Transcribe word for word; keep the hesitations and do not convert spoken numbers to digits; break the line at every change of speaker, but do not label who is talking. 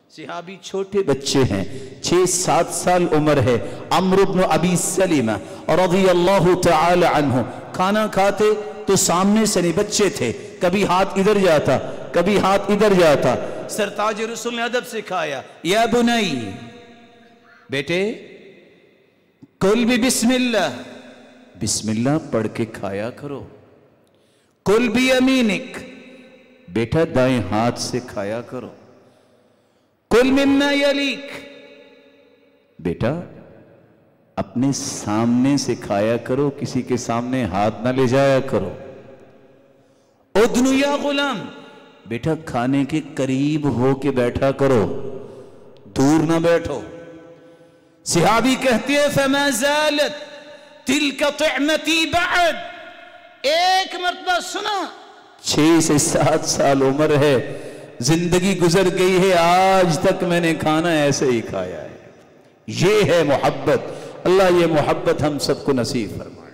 صحابی چھوٹے بچے ہیں، چھ سات سال عمر ہے، عمرو بن ابی سلمہ رضی اللہ تعالی عنہ، کھانا کھاتے تو سامنے سے نہیں، بچے تھے، کبھی ہاتھ ادھر جاتا کبھی ہاتھ ادھر جاتا، سرتاج رسول نے ادب سکھایا، یا بنی، بیٹے کل بھی بسم اللہ، بسم اللہ پڑھ کے کھایا کرو، کل بھی یمینک، بیٹا دائیں ہاتھ سے کھایا کرو، کل مما یلیک، بیٹا اپنے سامنے سے کھایا کرو، کسی کے سامنے ہاتھ نہ لے جایا کرو، ادنو یا غلام، بیٹا کھانے کے قریب ہو کے بیٹھا کرو، دور نہ بیٹھو۔ صحابی کہتے ہیں فما زالت تلک طعمتی بعد، ایک مرتبہ سنا، چھ سے سات سال عمر ہے، زندگی گزر گئی ہے، آج تک میں نے کھانا ایسے ہی کھایا ہے۔ یہ ہے محبت، اللہ یہ محبت ہم سب کو نصیب فرمائے۔